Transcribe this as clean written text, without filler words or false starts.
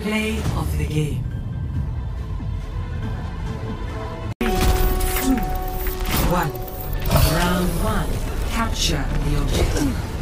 Play of the game. 3, 2, 1. Round 1. Capture the objective.